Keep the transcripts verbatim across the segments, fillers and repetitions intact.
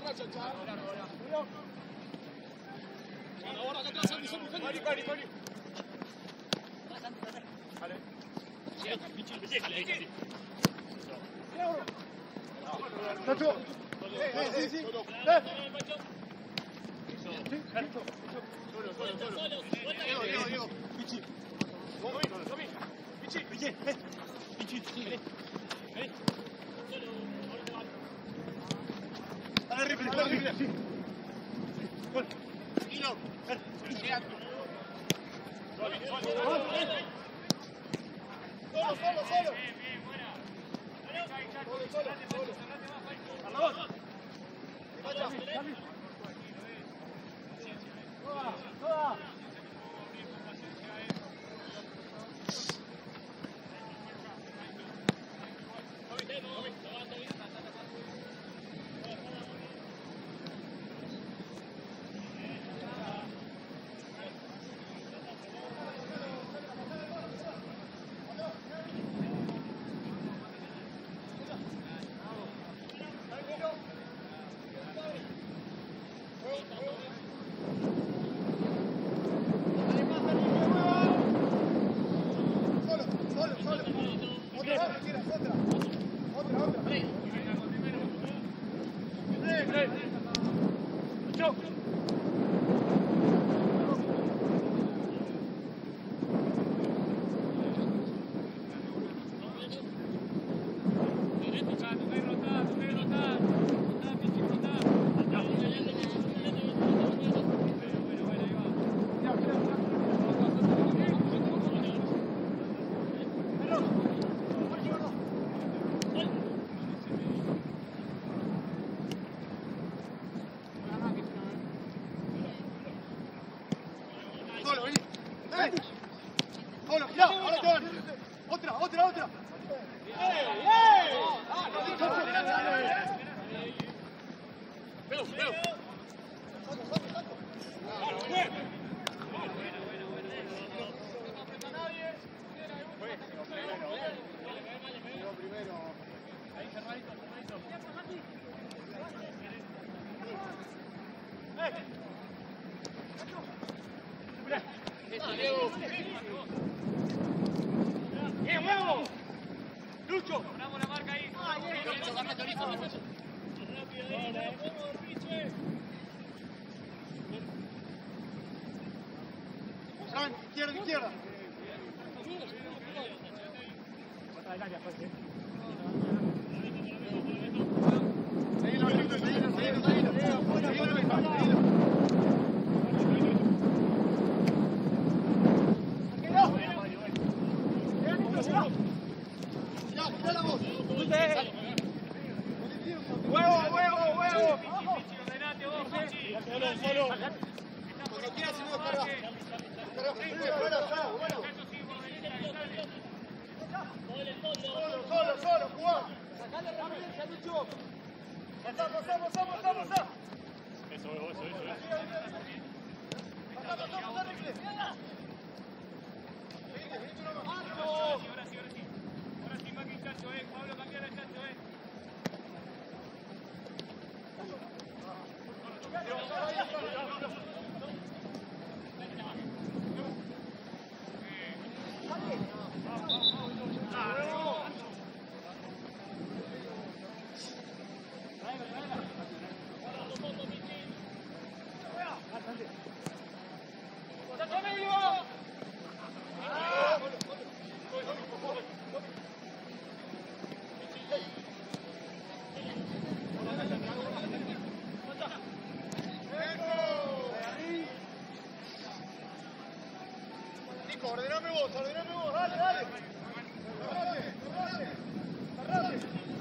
Ordename vos, ordename vos, dale, dale. Cerrate, cerrate, cerrate.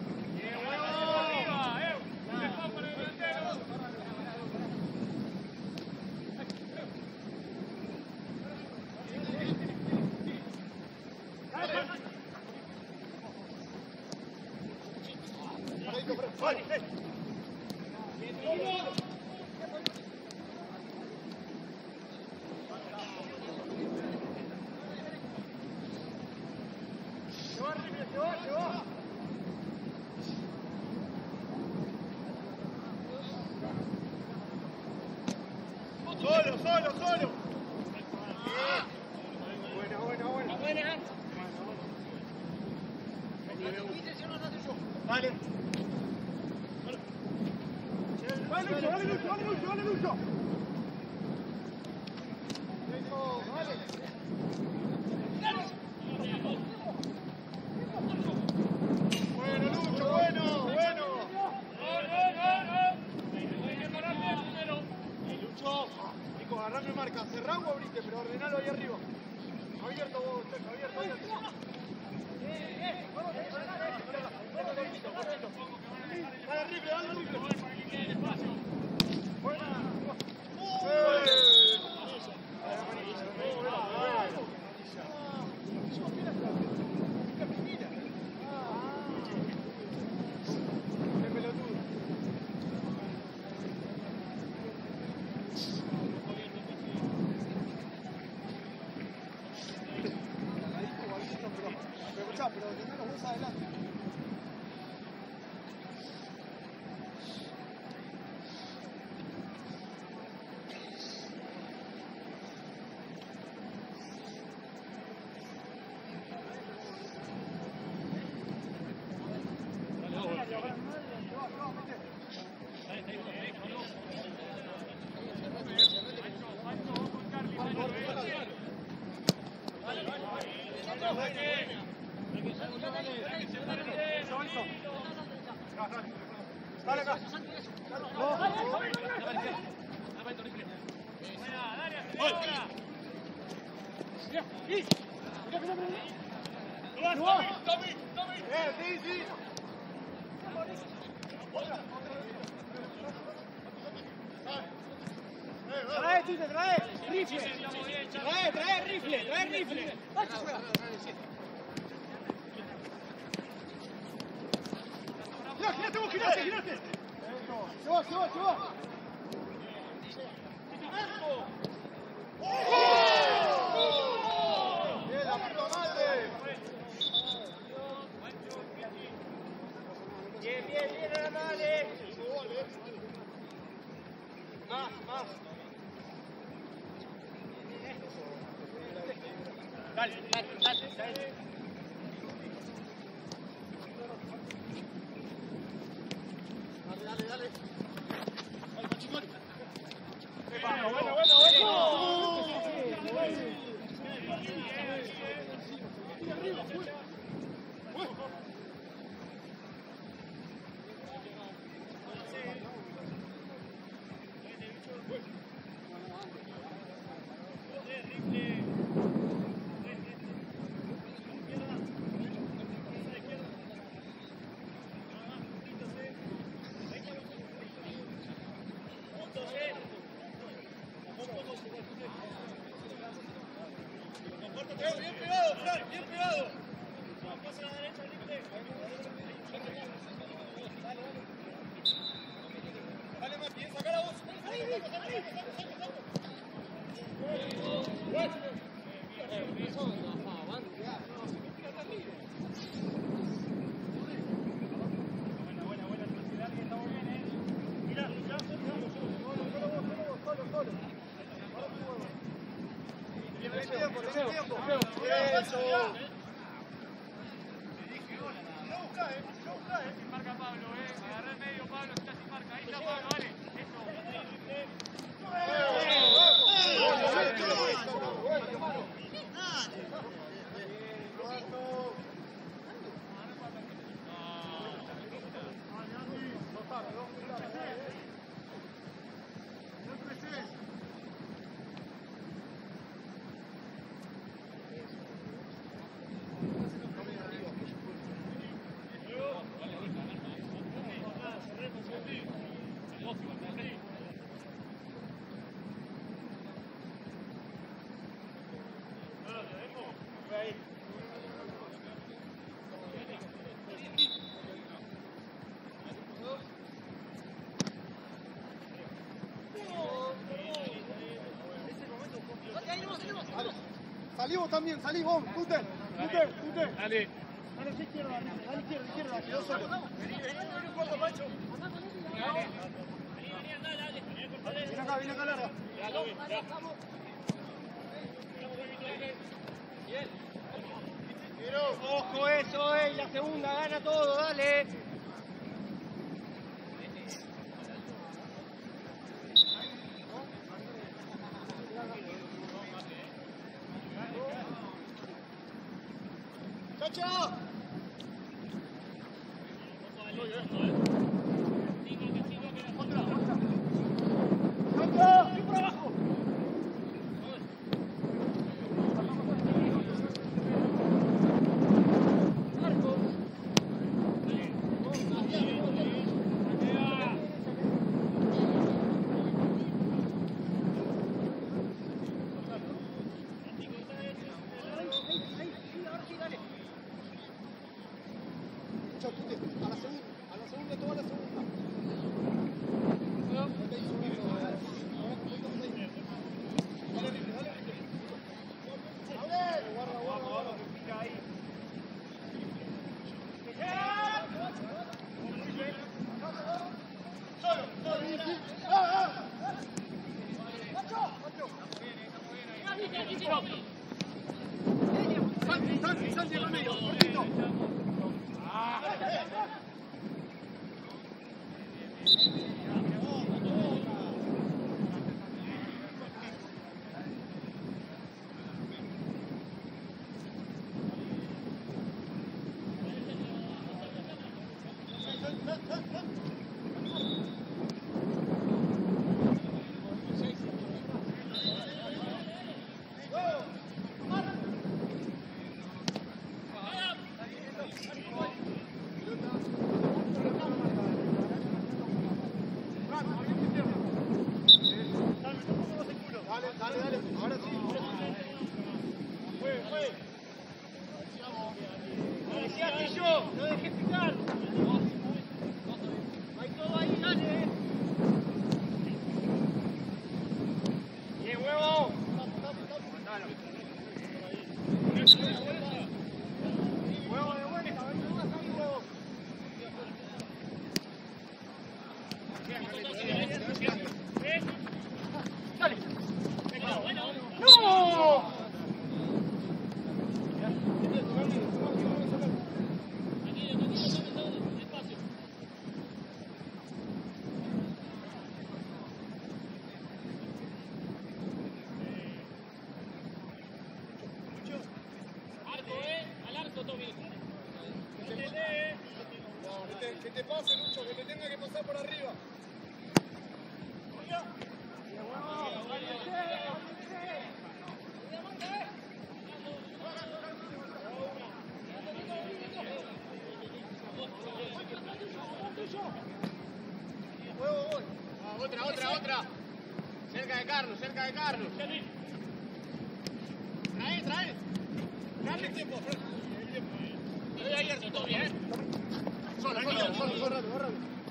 Arriba, eh. Dejó por el delantero. Vale, vale. Vale. Vale, Lucho, vale, Lucho, vale, Lucho, vale, Lucho. Vale. Bueno, Lucho, bueno, bueno. Lucho, Nico, agarrame marca, cerrá o abrite, pero ordenalo ahí arriba. Abierto vos, Checo, abierto, abierto. Dale, rifle, dale, rifle. Buena. Pero tener los dos adelante. Dale acá. Sí, sí. Trae, Tite, trae. Rifle. Trae, trae rifle, trae rifle. ¡Girate vos, girate, girate! ¡Se va, se va, se va! ¡Bien, la puta madre! Bien, bien, bien, la madre. Más, más. Dale, dale, dale, dale. Dale, dale. Bueno, bueno, bueno, bueno. Bien pegado, Fran, bien pegado. Pasa a la derecha, límite. Dale, dale. Dale, más bien, saca la voz. Ahí, ahí, ahí. Buena, buena, buena. Estamos bien, ¿eh? Mira, ya. Solo, solo vos, solo vos, solo, solo. Tiene tiempo, tiene tiempo. Eso. No busca, eh. No busca, eh. Sin marca Pablo, eh. Agarré el medio, Pablo, está sin marca. Ahí está Pablo, dale. Salimos también, salimos, Tute, Tute, Tute. Dale. Dale, sí, izquierda, dale, izquierda, izquierda, quedó solo. Vení, vení, vení un poco, Pancho. Vení acá, vení acá, larga. Bien. Ojo eso, eh, la segunda gana todo, dale. ¡Chacha! A la segunda, a la segunda, toda la segunda. Dale, Ricky, dale, Ricky. ¡Dale! Guarda, guarda, guarda, que pica ahí. Solo, solo. ¡Ah, ah! ¡Macho! ¡Macho! Santi, Santi, Santi, en el medio, cortito. Dale, dale, ahora sí, ahora sí. Fue, fue. Lo decía yo, no dejé picar. Hay todo ahí, dale. Bien, huevo. Huevo de vuelta, venga más ahí, huevo. Dale. ¡No! Que te pase, Lucho, que te tenga que pasar por arriba. Huevo, voy. Ah, otra, otra, otra. Cerca de Carlos, cerca de Carlos. Trae, trae. Dale tiempo, Fran. Estoy abierto todavía, ¿eh? Solo, solo, solo, solo, solo, solo.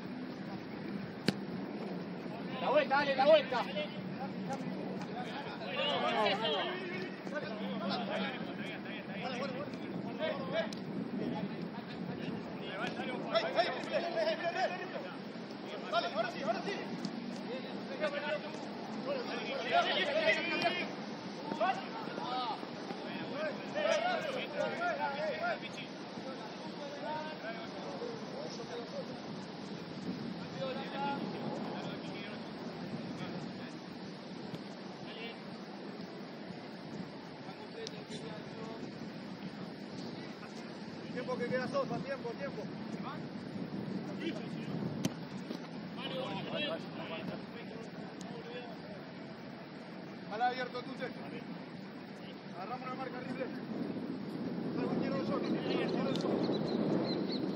La vuelta, dale, la vuelta. Dale, ahora sí, ahora sí. Tiempo que queda Sosa, tiempo, tiempo. Jala abierto, Tute. Agarramos una marca horrible. Salgo, quiero el sol. Quiero el sol.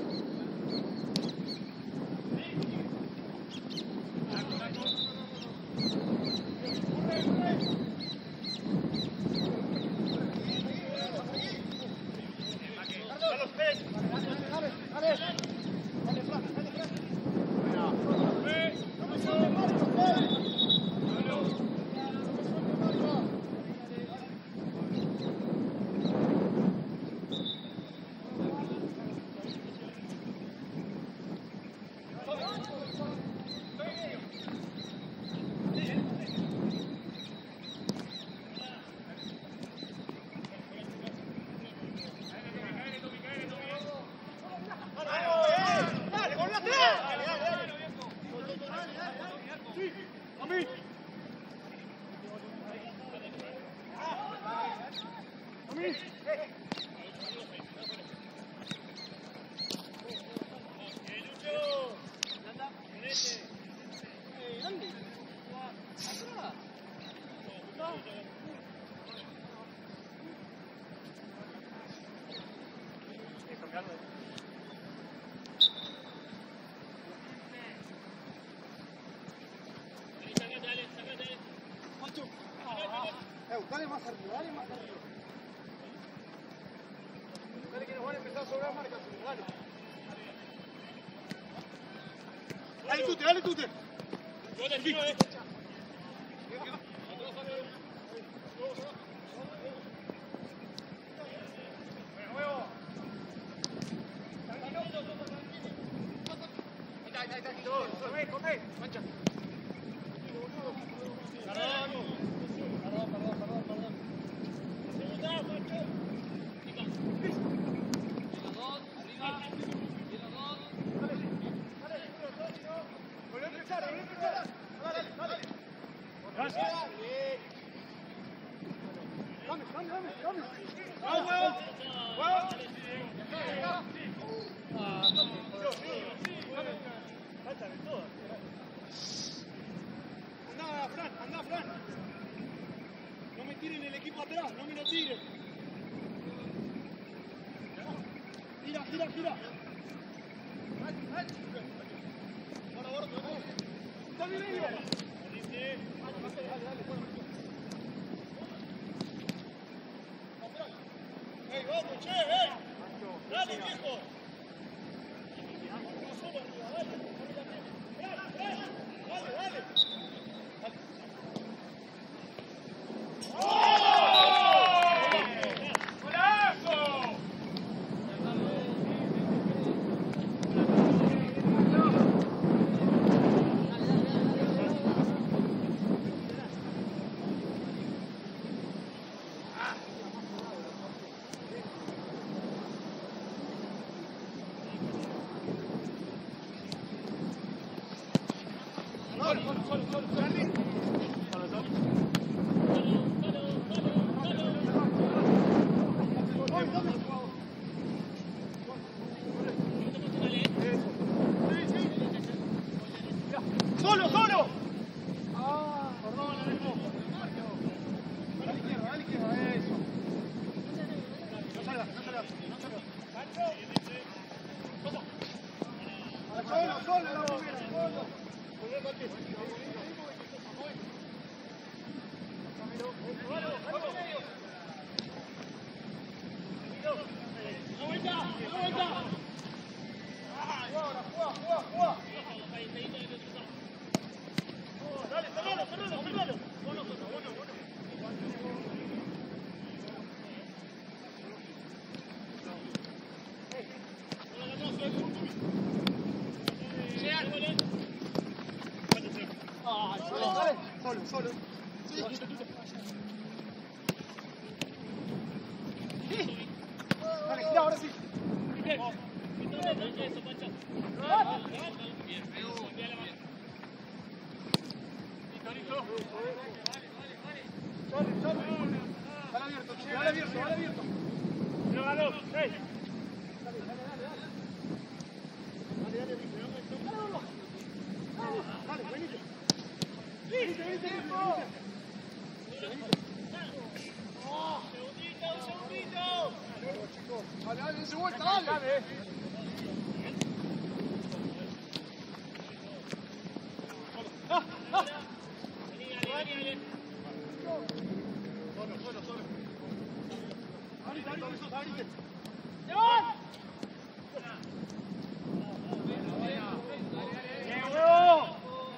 más arriba, dale más arriba. Dale que nos van a empezar a sobrar marcas, dale. Dale Tute, dale Tute. Yo te tiro, eh. Come, come, mancha. Perdón, perdón, perdón, perdón. Segunda, macho. Y los dos, arriba. Y los dos. Dale, dale, volví a empezar, volví a empezar. Dale, dale. Gracias. Dame, dame, dame, dame. ¡Vamos, huevo! ¡Huevo! Andá, Fran, andá, Fran. No me tiren el equipo atrás, no me lo tiren. Gira, gira, gira. Dale, dale, dale. Dale, dale, bueno. ¡Ey, vamos, che, ey! ¡Dale, viejo! No somos arriba, dale. Dale, dale. ¡Solo, solo! Ah, perdón, no mismo. A la izquierda, a la izquierda, eso. No salgas, no salgas, no salgas. Solo, solo, la primera, solo. ¡Vuelta! ¡Vuelta! Juega, juega, juega, juega. Dale, cerralo, cerralo, cerralo. Bueno, bueno, bueno, bueno. Solo, solo. Sí. Dale, gira, ahora sí. Eso, Pancho. Bien, listo, listo. Sale, sale. Dale abierto, che, dale abierto, dale abierto. Llévalo, seis. Dale, dale, dale, dale. Dale, dale, Brice. Dale, vamos. Dale, venite. Venite, venite, venite. Segundito, un segundito. Dale, chicos. Dale, dale, dense vuelta, dale. Dale. Ah, ah. Vení, dale, vení, dale. Solo, solo, solo. Abrite, abrite, abrite. ¡Bien, huevo!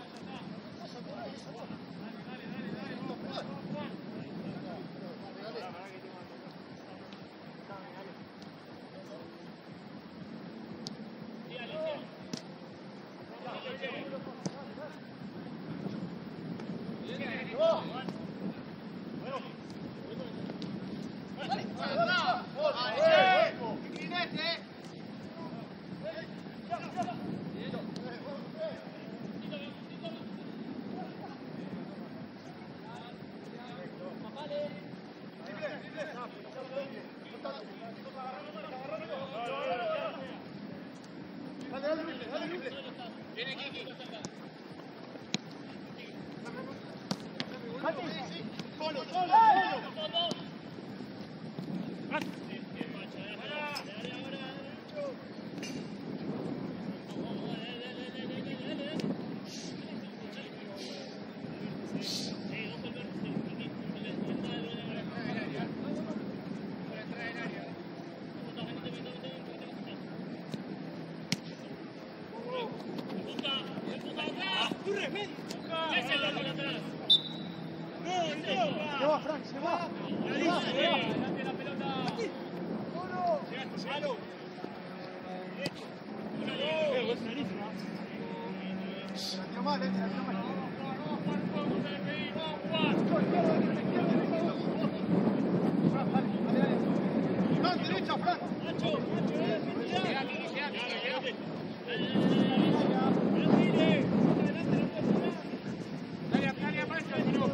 Dale, dale, Brice, dale, Brice. Viene Kiki. Solo, solo, solo. Se va, Frank, se va. Se va, se va. La tiró mal, eh, la tiró mal. Fran, dale, dale, dale. Fran, derecha, Fran. Llega aquí, llega aquí, llega aquí. Dale, dale, aparece el minuto.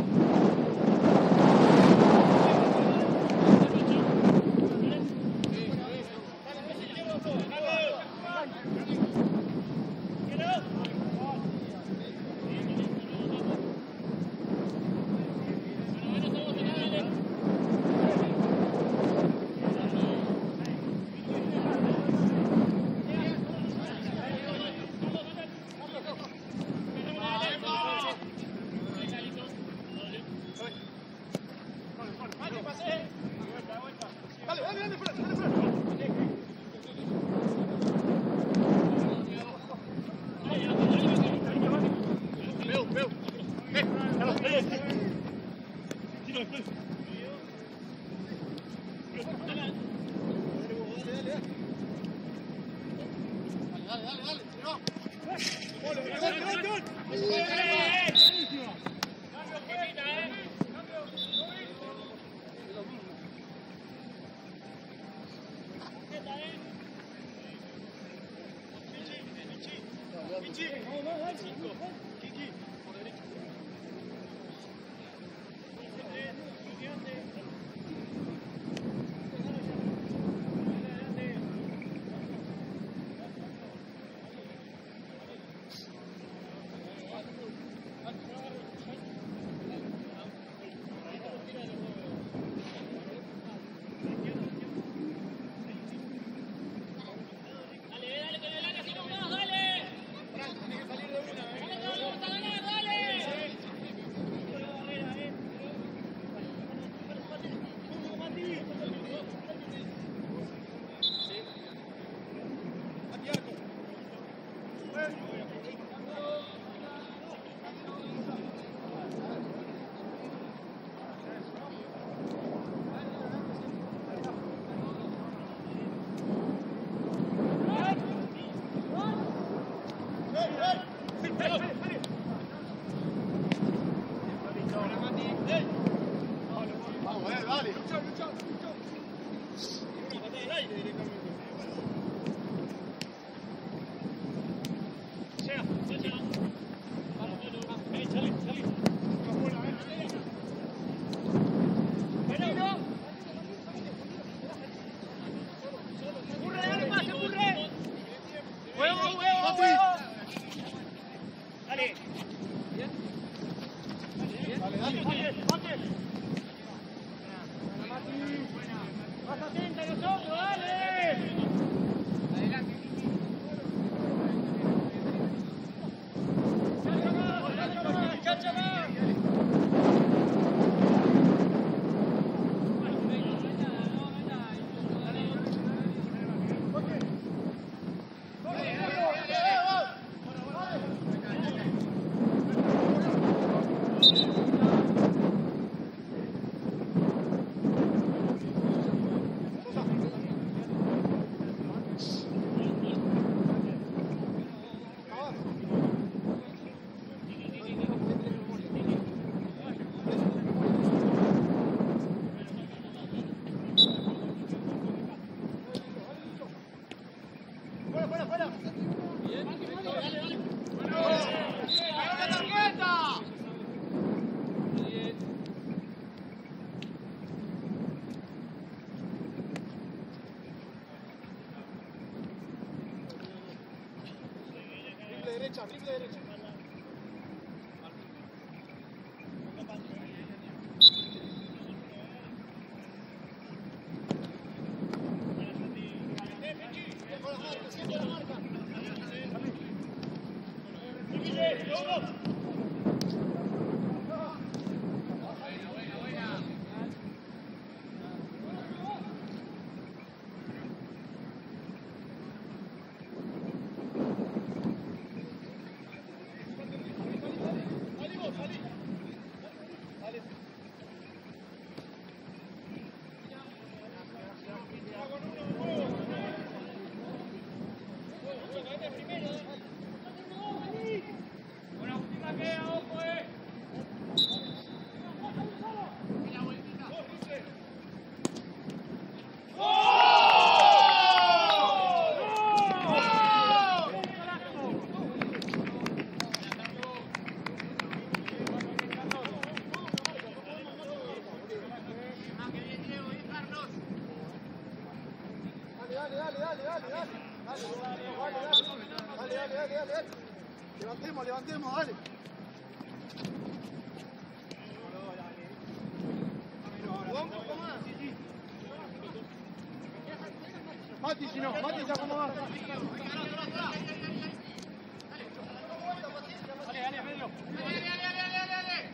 Dale, dale, dale, Fran, dale, Fran. Veo, veo. Eh, Dale, dale, dale, se va. Vamos, eh, dale. Lucha, lucha, lucha. Una patada al aire directamente. Llega, ya llega. Vamos, eh, salí, salí. Dale, dale, dale. Más atenta a nosotros, dale. Fuera, fuera, fuera. ¡Una tarjeta! Triple derecha, triple derecha. Dale, dale, dale, dale, dale. Levantemos, levantemos, dale. Mati, si no, Mati se acomoda. Dale, dale, Pedro. Dale, dale, dale, dale, dale.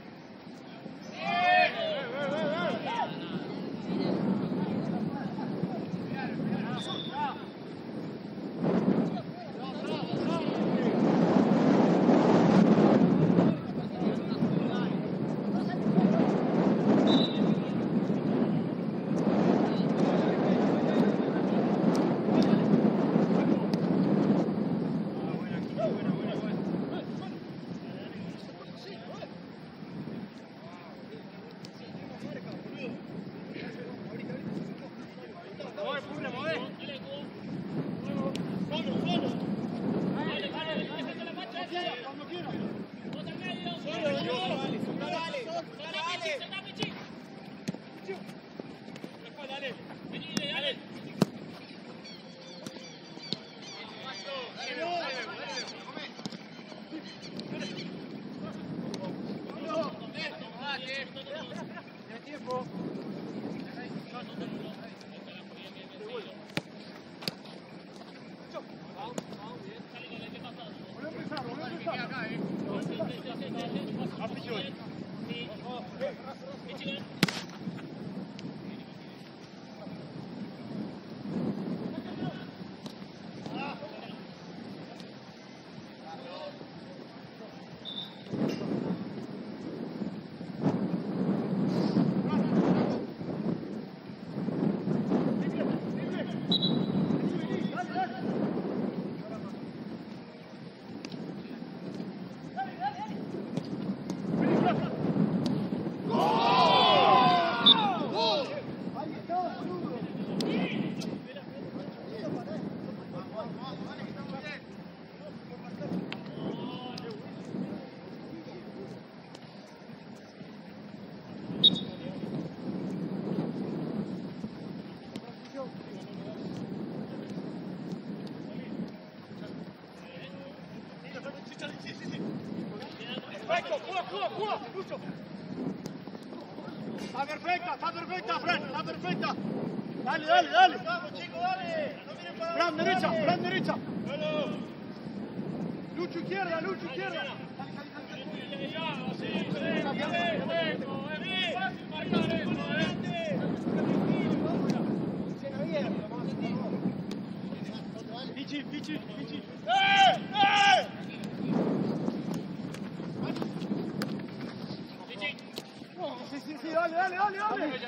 Está perfecta, está perfecta, Fran, está perfecta. Dale, dale, dale. Vamos, chicos, dale. Fran, derecha, Fran, derecha. Lucho izquierda, Lucho izquierda. Pichi, pichi, pichi. ¡Eh! ¡Eh! Sí, sí, sí, dale, dale, dale, dale.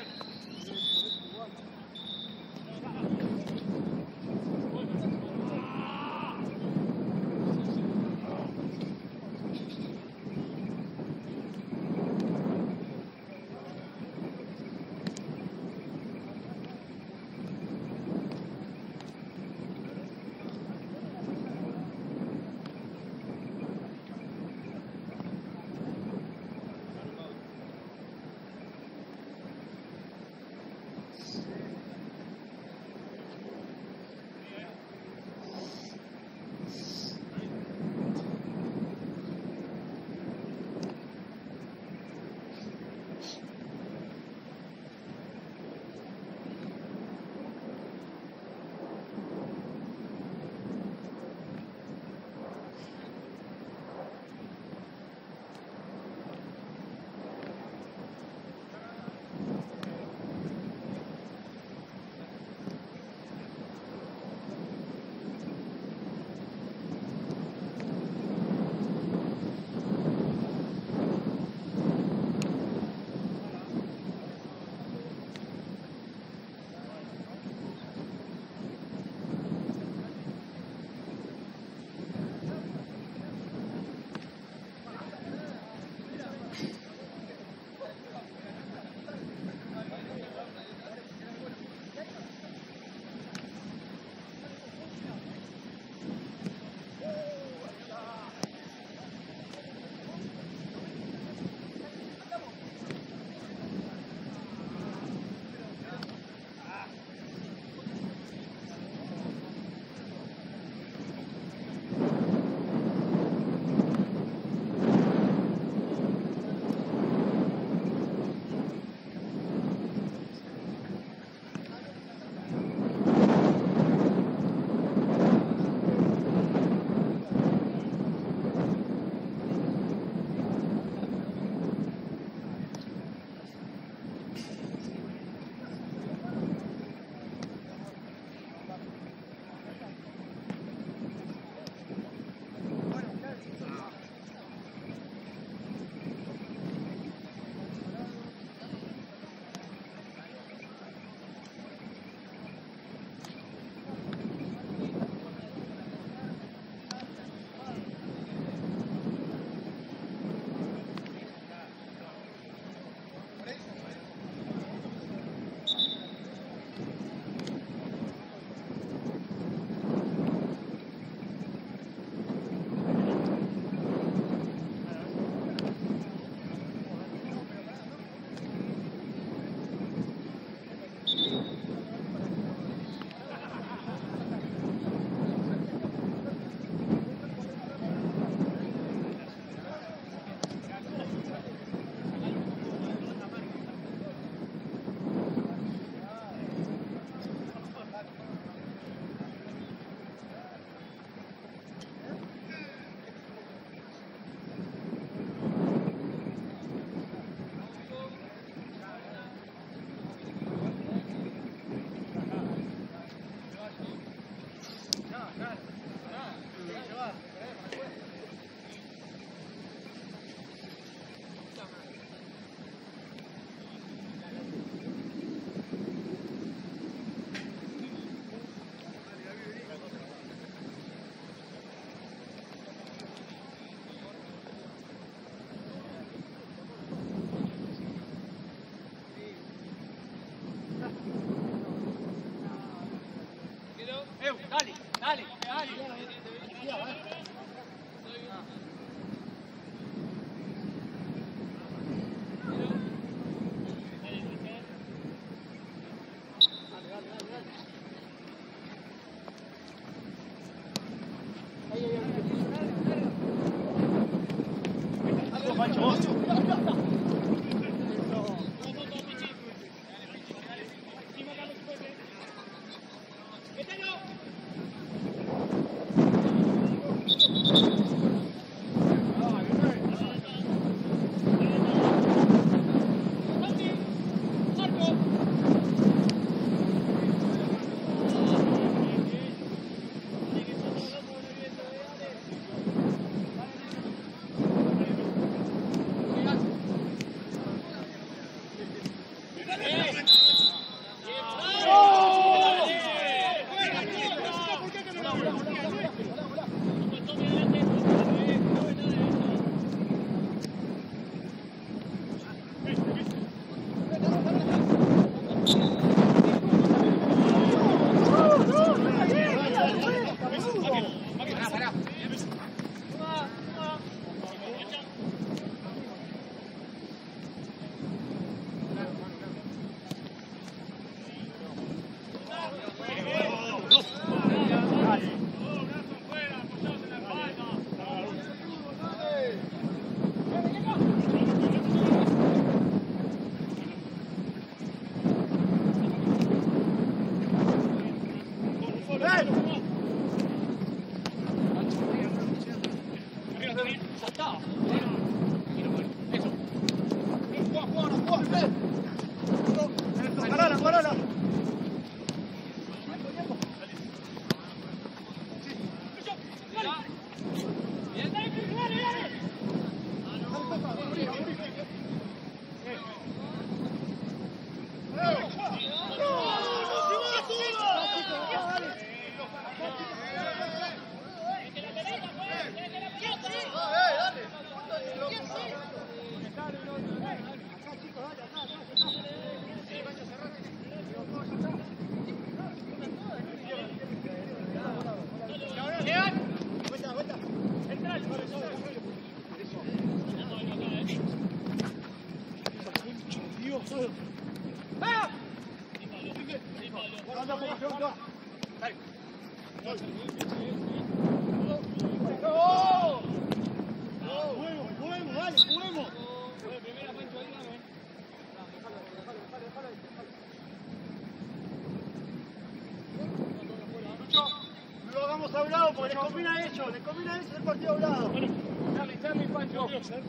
Hablado porque les combina a ellos, les combina a ellos el partido hablado. Dale, dale, Pancho.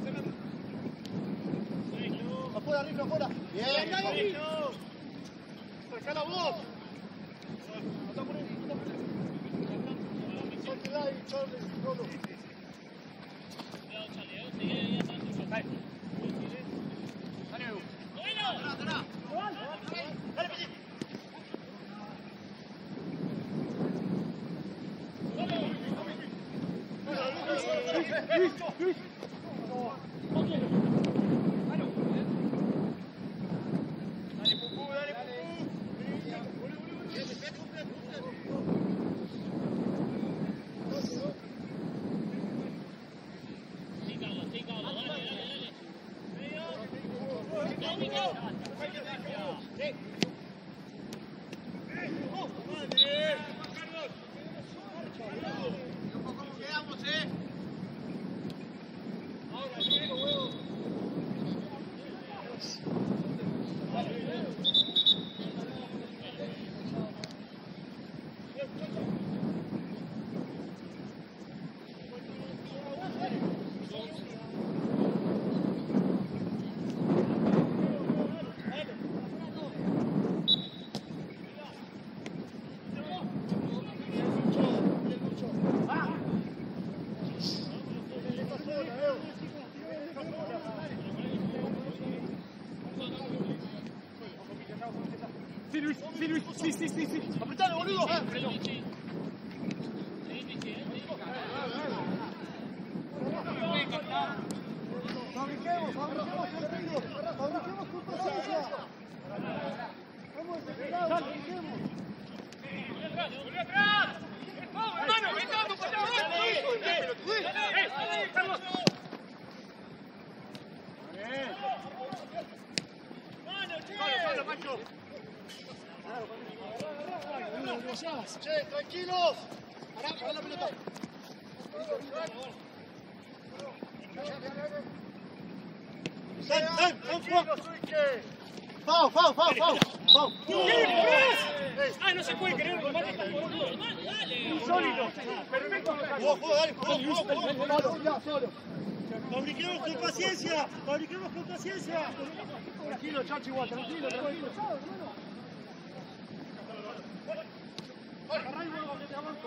Afuera, rifle, afuera. Bien. Sacá la voz. Sótela y Charles, solo. Sí, Luis, sí, Luis, sí, sí, sí, sí. ¡Apretalo, boludo! Fabriquemos, fabriquemos sentido. Fabriquemos justicia. Vamos a desesperar, fabriquemos. ¡Volví atrás! ¡Hermano, vete! vayas. Che, tranquilos. Pará, pará la pelota. Sal, sal, sal, Fau, fau, fau, fau. Fau. Ah, no se puede creer que Mati está jugando. Dale. Insólito. Perfecto. Jugó, jugó, dale, jugó, jugó, jugó. Solo, ya, solo. Fabriquemos con paciencia, fabriquemos con paciencia. Tranquilo, Chacho, igual, tranquilo, tranquilo. Chao, hermano. Agarrá y vuelvo, que te avanzo.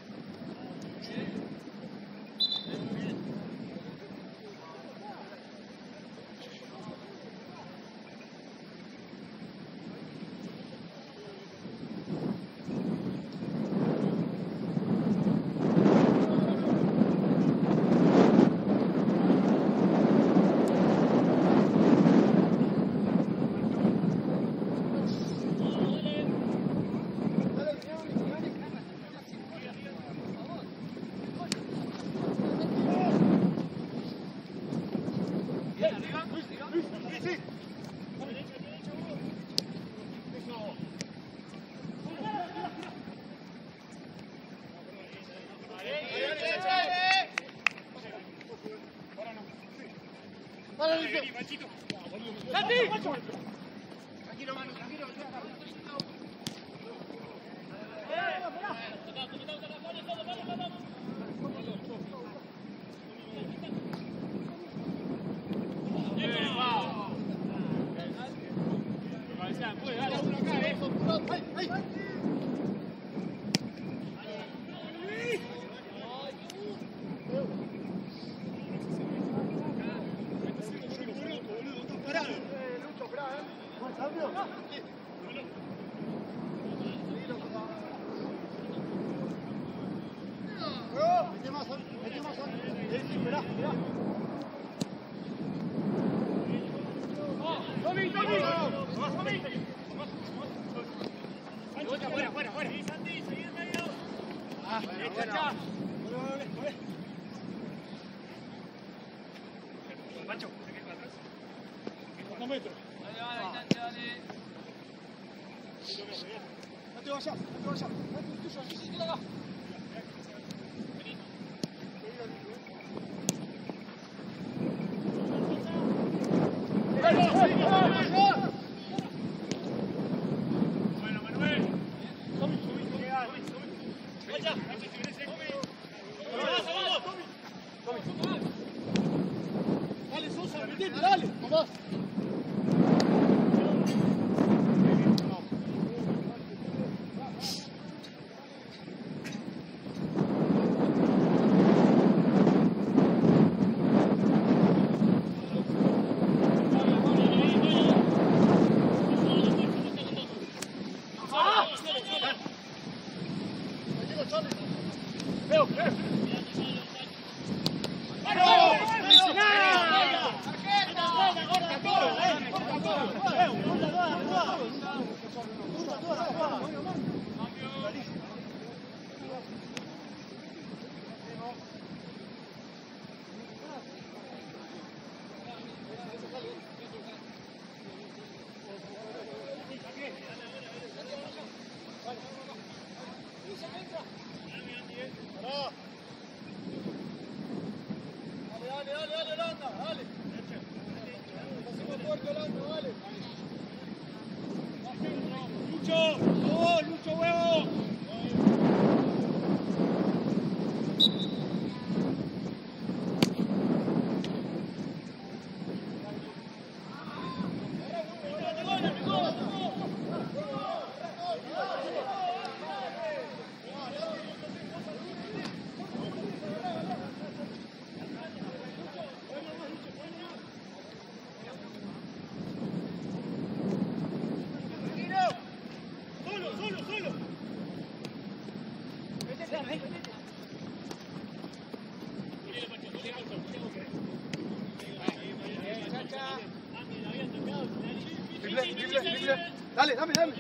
Dale, dame, dame.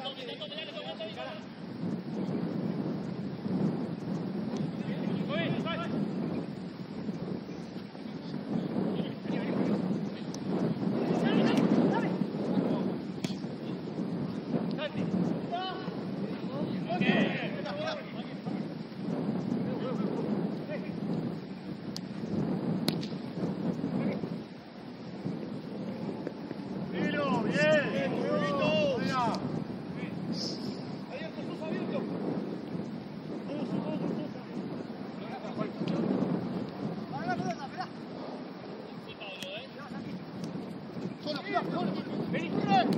Okay. Solo, cuidado, solo. Vení.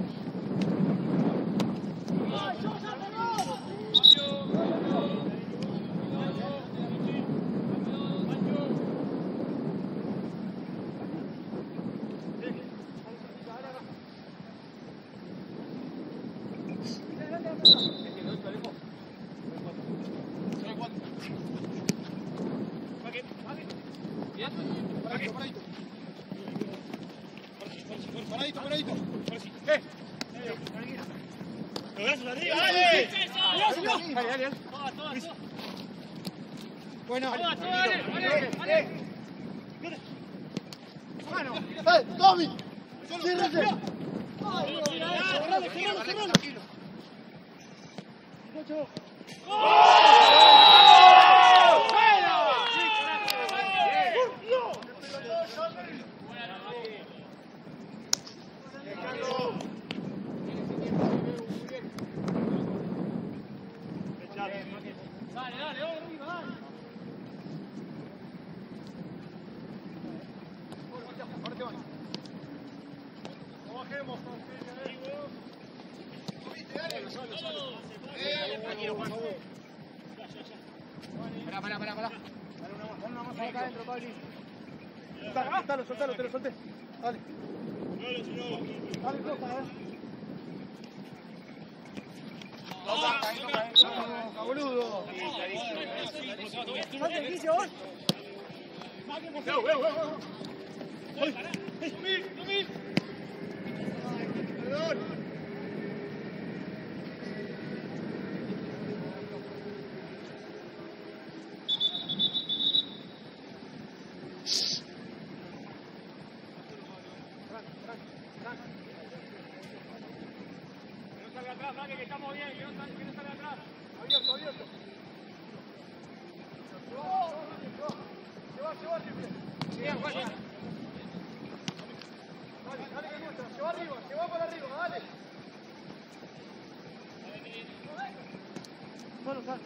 Paradito, paradito. Paradito, paradito. Eh. ¡Lográs la arriba! ¡Dale! Dale, dale, dale. Bueno, Dale, dale, dale. mano. ¡Eh, Tommy! ¡Ciérrese! ¡Cerralo, cerralo, cerralo! Muchacho. Dale, dale, arriba, dale. Ahora te van. No bajemos. Tranquilo, Juan. Pará, pará, pará, pará. Dale una más, dale una más acá adentro, Pabli. Soltalo, soltalo, soltalo, te lo solté. Dale. Dale, toca, eh. Toca, toca, toca, boludo. ¡Salte el quicio, vos! Perdón. Que no salga atrás, Franque, que estamos bien, que no salga, que no salga atrás. Abierto, abierto. Se va, se va, triple. Bien, Juan. Dale, dale que muestra. Se va arriba, se va para arriba, dale. Solo, sal.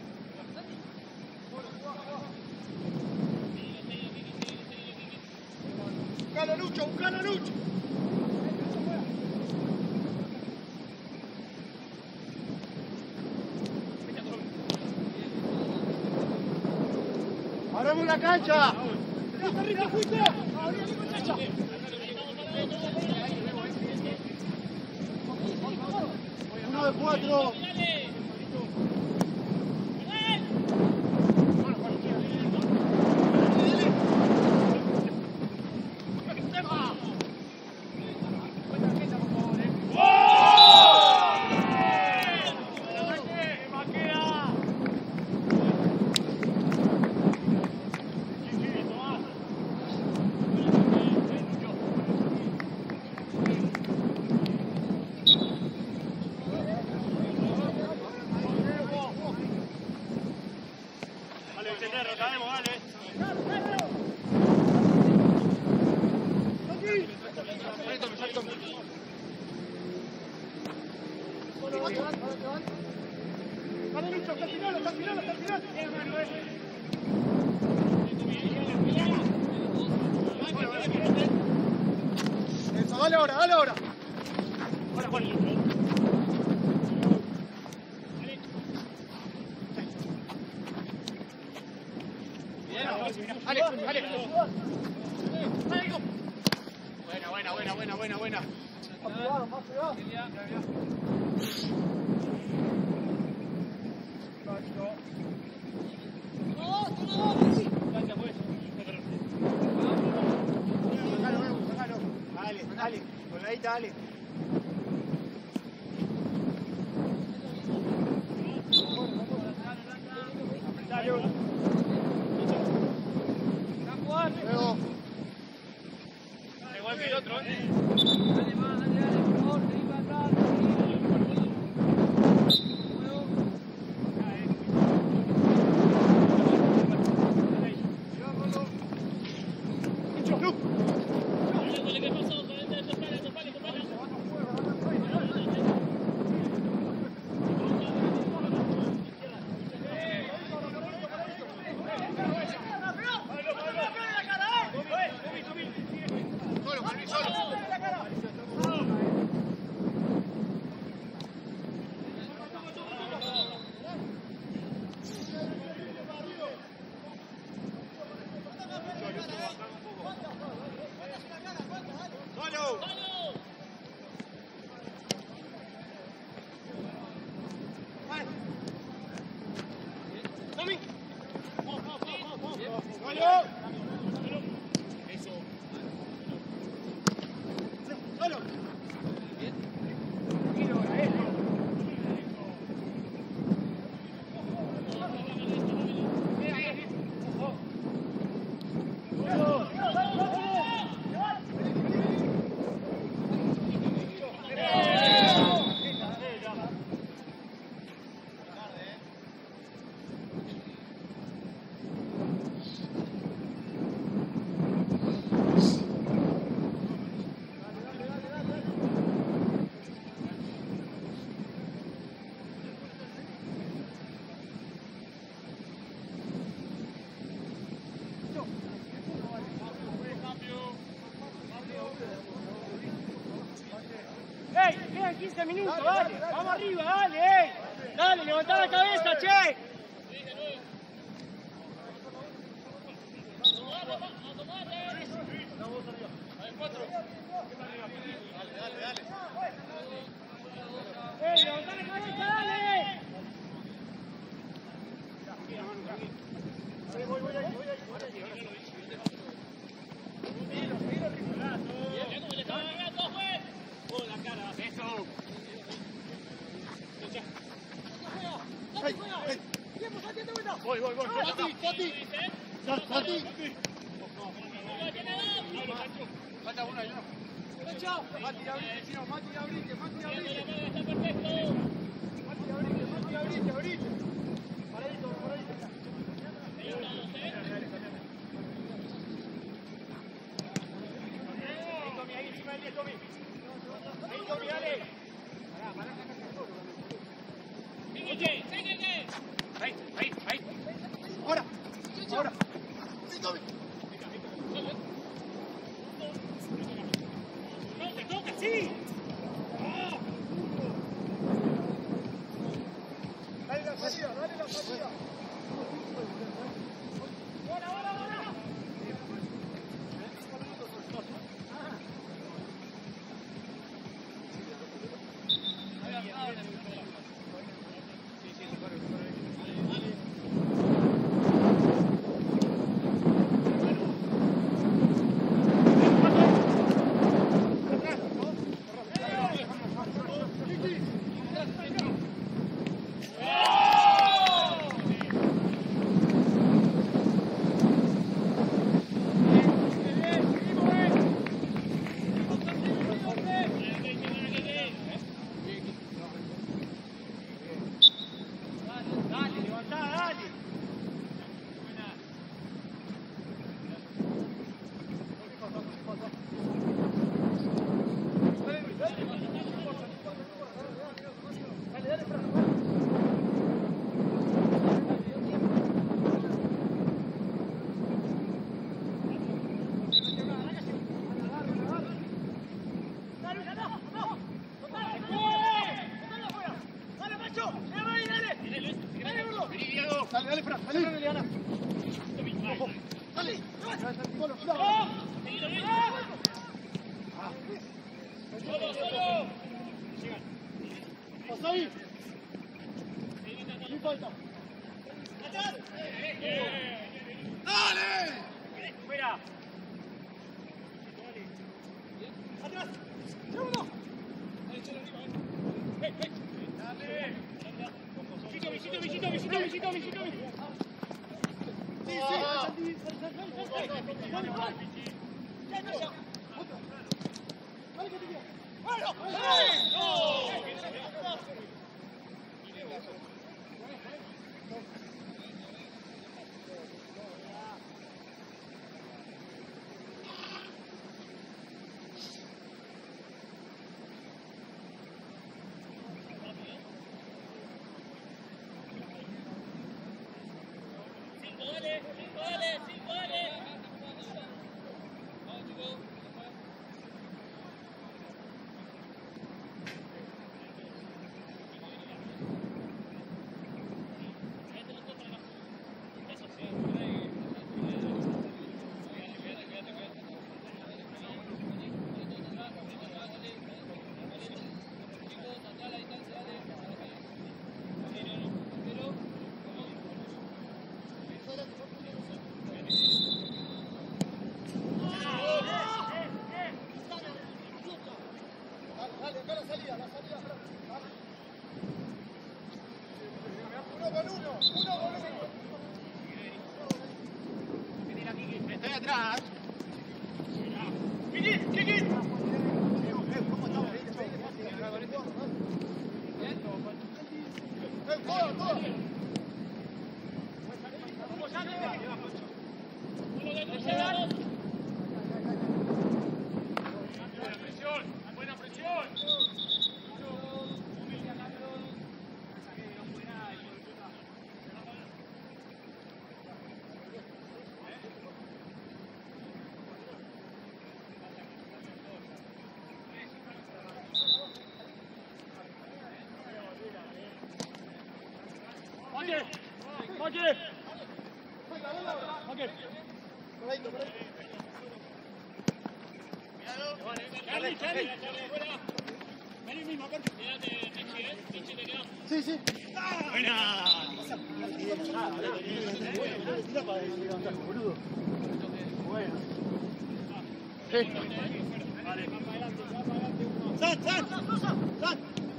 Buscalo, Lucho, buscalo, Lucho. ¡Abramos la cancha! ¡Arriba, fuiste! Uno de cuatro. Dale, Vicente, recaemos, dale. Dale, Lucho, hasta el final, hasta el final, hasta el final. Eso, dale ahora, dale ahora. Ahora, Juan. Dale, dale. Buena, buena, buena, buena, buena, buena. Más pegado, más pegado. Sacalo, Evo, sacalo. Dale, dale. Colgadita, dale. Luego. Igual que el otro, ¿eh? Dale más, dale, dale, por favor, seguí para atrás. Lucho, Lucho. ¿Qué pasó? Topale, topale, topale. ¡Solo! ¡Tommy! ¡Solo! ¡Solo! ¡Ey! Quedan quince minutos, dale. Vamos arriba, dale, ey. Dale, levantá la cabeza, che. ¡Ey, levantá la cabeza, dale! ¡Ey! ¡Ey! Voy, voy, voy. ¡Tati, Tati! ¡Tati! Falta uno ahí, ¿no? Mati, abrite, chino, Mati, abrite, Mati, abrite. Mati, abrite, Mati, abrite, abrite. Paradito, paradito. Tommy, ahí encima del diez, Tommy. Ahí, Tommy, dale. Ahí, ahí, ahí. Ahora, ahora. Sí, Tommy. ¡No, te toca, sí! Dale la salida, dale la salida. ¡Ahora, ahora, ahora! Dale, levantá, dale. Dale, dale, Fran, dale, dale, Ana. Ojo, dale. Solo, cuidado. ¡Solo, solo! Pasa ahí. Sin falta. ¡Dale! ¡Fuera! ¡Atrás! ¡Segundo! ¡Ey, ey! ¡Dale! ¡Visito, visito, visito, visito, visito, visito! Sí, sí. Dale, dale. ¡Ya, ya, ya! Dale, que te queda. atrás. Chiquit, chiquit. Todo, todo. Buena presión, buena presión. Oye, oye. Oye. Charlie, Charlie. Vení mismo, corte. Sí, sí. Buena. ¡Sal, sal! ¡Sal!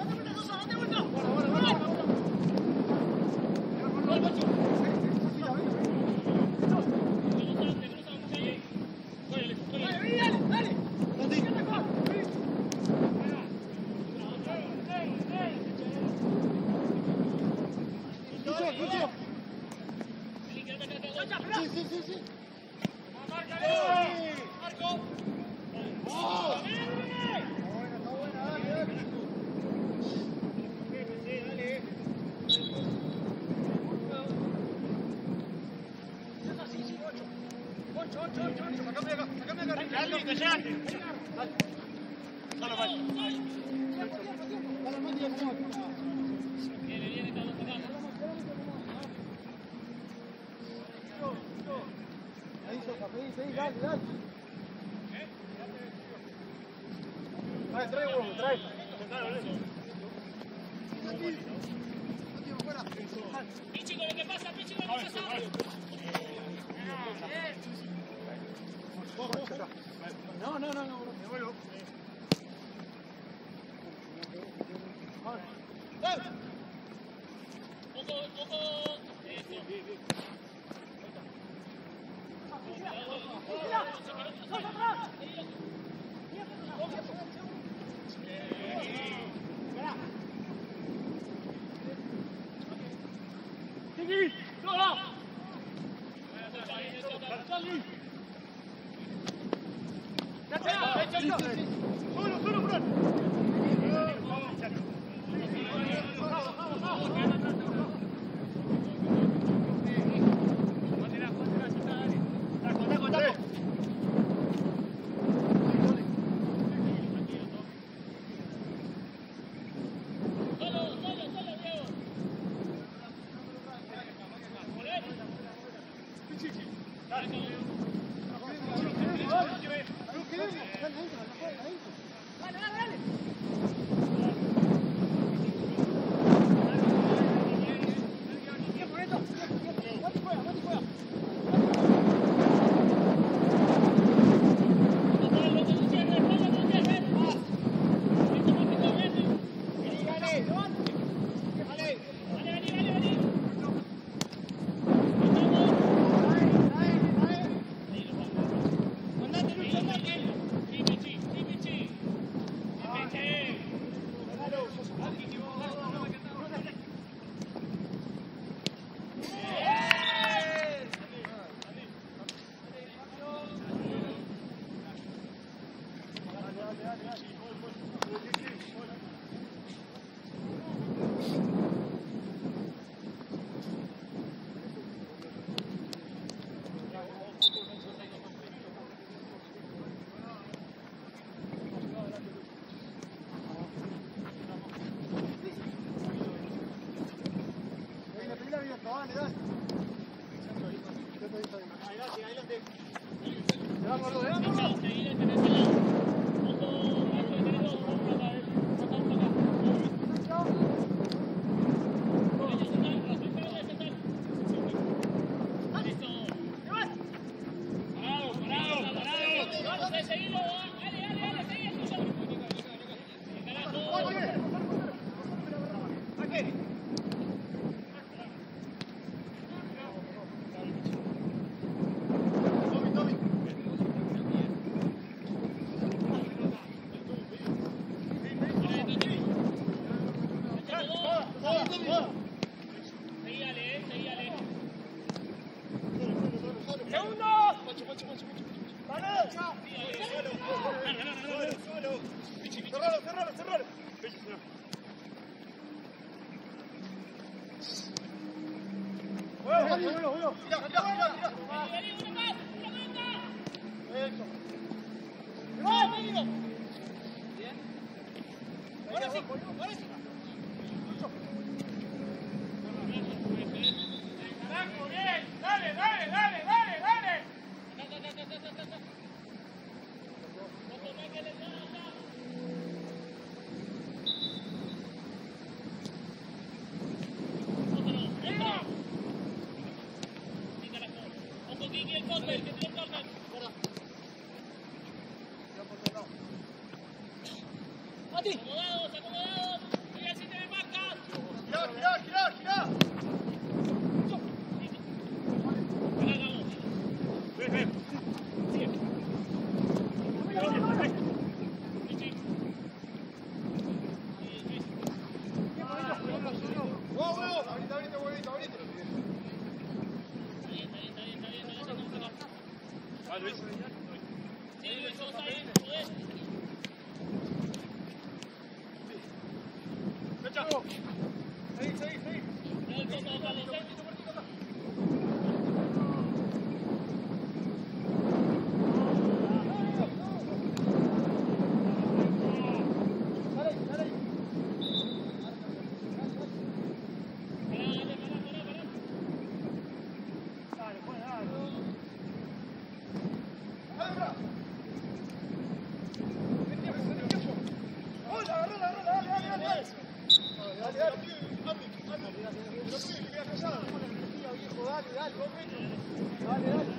Sí, sí, sí, sí. Charlie, callate. Solo vaya. Ahí, Sosa, ahí, ahí, dale, dale. Trae, trae, huevo, trae. Pichico, lo que pasa, Pichico, lo que pasa. No, no, no, no, me vuelvo. Ojo, ojo. Seguí, ¡sola! Charlie. Solo, solo, Fran. Cerralo, cerralo, cerralo. Bueno, bueno, bueno. Mira, mira, mira, mira. Eso. ¡No, amigo! Bien. Ahora sí, ahora sí. Carajo, bien. Dale, dale, dale, dale, dale. Mati. Acomodados, acomodados. Mira si te me marcas. Girá, girá, girá, girá. Ven, ven. ¡Wow, wow! Ahorita, ahorita, huevito, ahorita. Va, Luis. Sí, Luis, sos ahí, podés. Fecha. Seguí, seguí, seguí. No, el coso, Carlos, ¿eh? Dale, dale. Dale, pues, dale. ¡Abra! ¡Qué tiempo, qué tiempo! ¡Hola, agarrala, agarrala! ¡Dale, dale, dale! Dale, dale, dale. Dale, dale, dale. Dale, dale. Dale, dale.